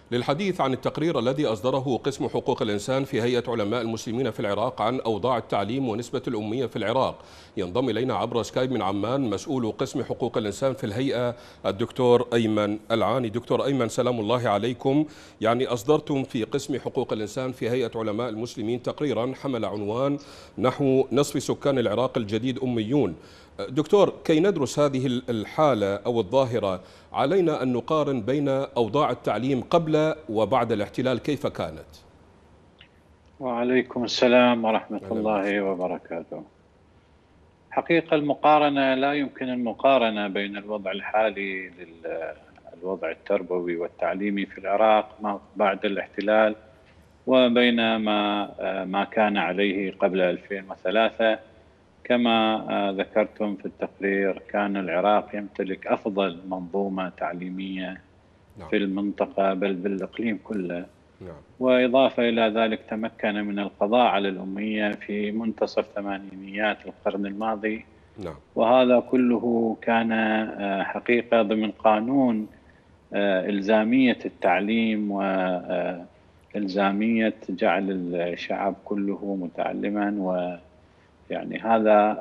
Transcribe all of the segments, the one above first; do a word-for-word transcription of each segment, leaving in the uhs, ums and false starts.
للحديث عن التقرير الذي أصدره قسم حقوق الإنسان في هيئة علماء المسلمين في العراق عن أوضاع التعليم ونسبة الأمية في العراق، ينضم إلينا عبر سكايب من عمان مسؤول قسم حقوق الإنسان في الهيئة الدكتور أيمن العاني. دكتور أيمن، سلام الله عليكم. يعني أصدرتم في قسم حقوق الإنسان في هيئة علماء المسلمين تقريرا حمل عنوان نحو نصف سكان العراق الجديد أميون. دكتور، كي ندرس هذه الحالة أو الظاهرة علينا أن نقارن بين أوضاع التعليم قبل وبعد الاحتلال، كيف كانت؟ وعليكم السلام ورحمة الله وبركاته. حقيقة المقارنة لا يمكن المقارنة بين الوضع الحالي للوضع التربوي والتعليمي في العراق ما بعد الاحتلال وبين ما ما كان عليه قبل ألفين وثلاثة. كما ذكرتم في التقرير، كان العراق يمتلك أفضل منظومة تعليمية في المنطقة بل بالإقليم كله، وإضافة إلى ذلك تمكن من القضاء على الأمية في منتصف ثمانينيات القرن الماضي، وهذا كله كان حقيقة ضمن قانون إلزامية التعليم وإلزامية جعل الشعب كله متعلما. و يعني هذا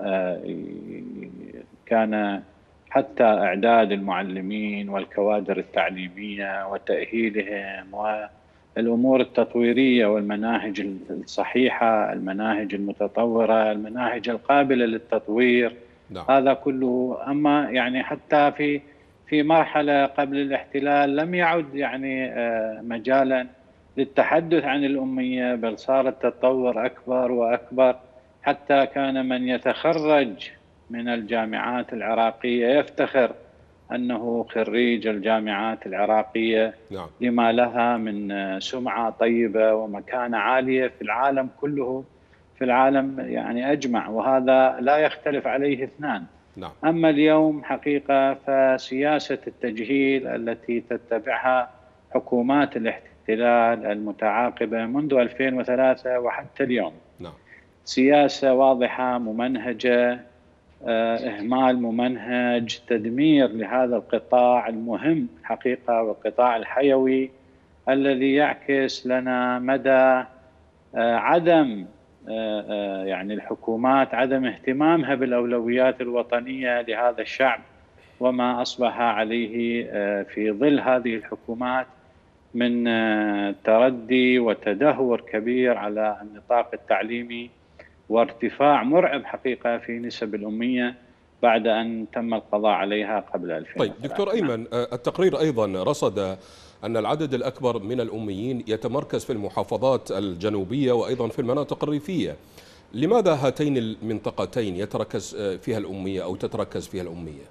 كان حتى إعداد المعلمين والكوادر التعليمية وتأهيلهم والأمور التطويرية والمناهج الصحيحة، المناهج المتطورة، المناهج القابلة للتطوير. نعم. هذا كله. أما يعني حتى في في مرحلة قبل الاحتلال لم يعد يعني مجالا للتحدث عن الأمية، بل صار التطور أكبر وأكبر، حتى كان من يتخرج من الجامعات العراقية يفتخر أنه خريج الجامعات العراقية. نعم. لما لها من سمعة طيبة ومكانة عالية في العالم كله، في العالم يعني أجمع، وهذا لا يختلف عليه اثنان. نعم. أما اليوم حقيقة فسياسة التجهيل التي تتبعها حكومات الاحتلال المتعاقبة منذ ألفين وثلاثة وحتى اليوم، نعم، سياسة واضحة ممنهجة، إهمال ممنهج، تدمير لهذا القطاع المهم حقيقة والقطاع الحيوي الذي يعكس لنا مدى عدم يعني الحكومات عدم اهتمامها بالأولويات الوطنية لهذا الشعب، وما أصبح عليه في ظل هذه الحكومات من تردي وتدهور كبير على النطاق التعليمي وارتفاع مرعب حقيقة في نسب الأمية بعد أن تم القضاء عليها قبل ألفين وثلاثة. طيب دكتور أيمن، التقرير أيضا رصد أن العدد الأكبر من الأميين يتمركز في المحافظات الجنوبية وأيضا في المناطق الريفية. لماذا هاتين المنطقتين يتركز فيها الأمية أو تتركز فيها الأمية؟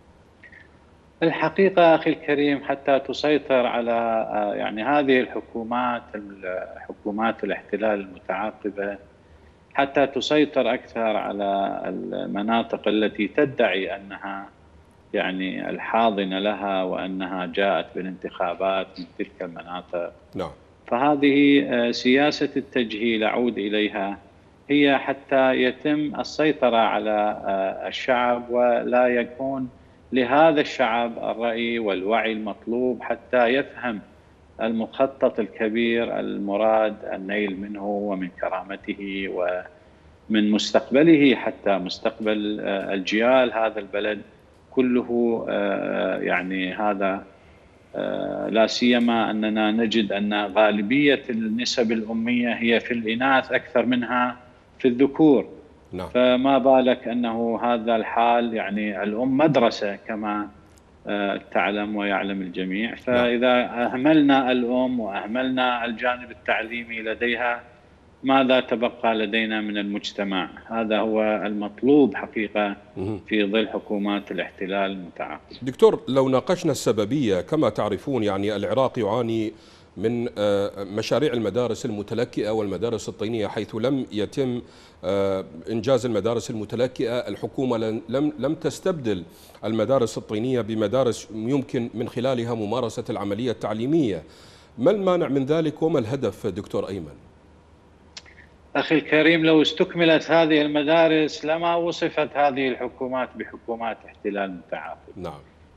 الحقيقة أخي الكريم، حتى تسيطر على يعني هذه الحكومات حكومات الاحتلال المتعاقبة، حتى تسيطر أكثر على المناطق التي تدعي أنها يعني الحاضنة لها وأنها جاءت بالانتخابات من تلك المناطق. نعم. فهذه سياسة التجهيل أعود إليها، هي حتى يتم السيطرة على الشعب ولا يكون لهذا الشعب الرأي والوعي المطلوب حتى يفهم المخطط الكبير المراد النيل منه ومن كرامته ومن مستقبله، حتى مستقبل الجيال هذا البلد كله. يعني هذا لا سيما أننا نجد أن غالبية النسب الأمية هي في الإناث أكثر منها في الذكور. نعم. فما بالك أنه هذا الحال، يعني الأم مدرسة كما تعلم ويعلم الجميع، فإذا أهملنا الأم وأهملنا الجانب التعليمي لديها ماذا تبقى لدينا من المجتمع؟ هذا هو المطلوب حقيقة في ظل حكومات الاحتلال المتعاقبة. دكتور، لو ناقشنا السببية، كما تعرفون يعني العراق يعاني من مشاريع المدارس المتلكئة والمدارس الطينية، حيث لم يتم إنجاز المدارس المتلكئة. الحكومة لم لم تستبدل المدارس الطينية بمدارس يمكن من خلالها ممارسة العملية التعليمية. ما المانع من ذلك وما الهدف دكتور أيمن؟ أخي الكريم، لو استكملت هذه المدارس لما وصفت هذه الحكومات بحكومات احتلال متعاقب. نعم.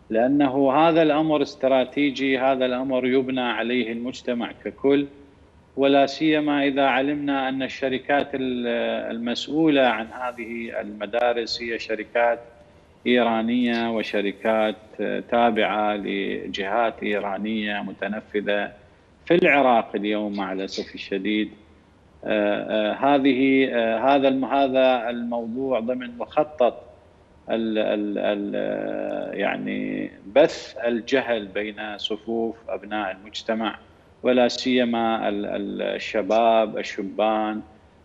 لأنه هذا الأمر استراتيجي، هذا الأمر يبنى عليه المجتمع ككل، ولا سيما إذا علمنا أن الشركات المسؤولة عن هذه المدارس هي شركات إيرانية وشركات تابعة لجهات إيرانية متنفذة في العراق اليوم مع الأسف الشديد. آه آه هذه آه هذا هذا الموضوع ضمن مخطط ال ال ال يعني بث الجهل بين صفوف أبناء المجتمع، ولا سيما الشباب الشبان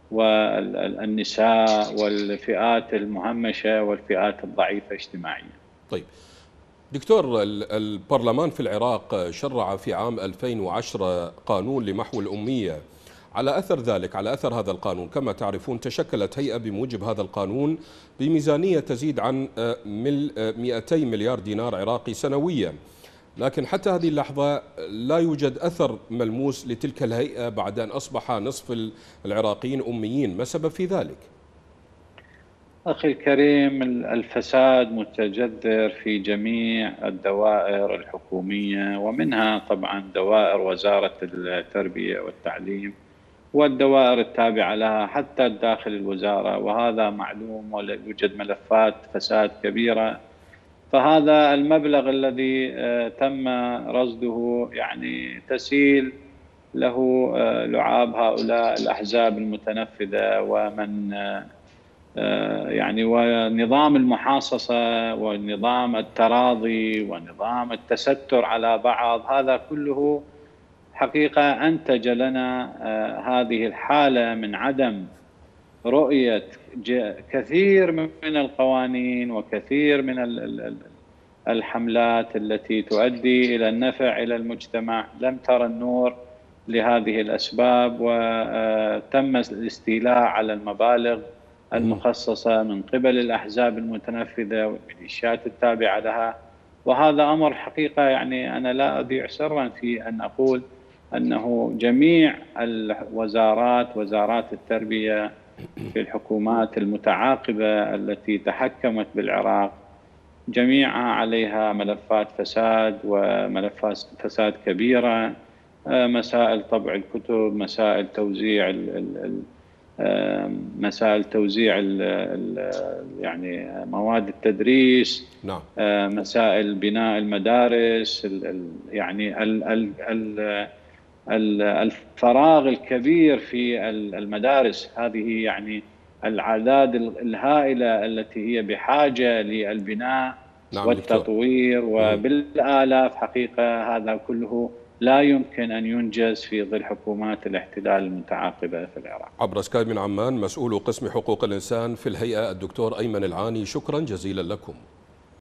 والنساء والفئات المهمشة والفئات الضعيفة اجتماعيا. طيب دكتور، البرلمان في العراق شرع في عام ألفين وعشرة قانون لمحو الأمية. على أثر ذلك، على أثر هذا القانون، كما تعرفون تشكلت هيئة بموجب هذا القانون بميزانية تزيد عن مئتي مليار دينار عراقي سنويا، لكن حتى هذه اللحظة لا يوجد أثر ملموس لتلك الهيئة بعد أن أصبح نصف العراقيين أميين. ما سبب في ذلك؟ أخي الكريم، الفساد متجذر في جميع الدوائر الحكومية، ومنها طبعا دوائر وزارة التربية والتعليم والدوائر التابعة لها حتى داخل الوزارة، وهذا معلوم، ويوجد ملفات فساد كبيرة. فهذا المبلغ الذي تم رصده يعني تسيل له لعاب هؤلاء الأحزاب المتنفذة ومن يعني ونظام المحاصصة ونظام التراضي ونظام التستر على بعض. هذا كله حقيقة أنتج لنا هذه الحالة من عدم رؤية كثير من القوانين وكثير من الحملات التي تؤدي إلى النفع إلى المجتمع. لم ترى النور لهذه الأسباب، وتم الاستيلاء على المبالغ المخصصة من قبل الأحزاب المتنفذة والميليشيات التابعة لها. وهذا أمر حقيقة يعني أنا لا أضيع سرا في أن أقول أنه جميع الوزارات، وزارات التربية في الحكومات المتعاقبة التي تحكمت بالعراق، جميعها عليها ملفات فساد وملفات فساد كبيرة، مسائل طبع الكتب، مسائل توزيع ال ال مسائل توزيع ال ال يعني مواد التدريس، نعم. مسائل بناء المدارس، ال يعني ال ال الفراغ الكبير في المدارس. هذه يعني الأعداد الهائلة التي هي بحاجة للبناء نعم والتطوير وبالآلاف. حقيقة هذا كله لا يمكن أن ينجز في ظل حكومات الاحتلال المتعاقبة في العراق. عبر سكايب من عمان مسؤول قسم حقوق الإنسان في الهيئة الدكتور أيمن العاني، شكرا جزيلا لكم.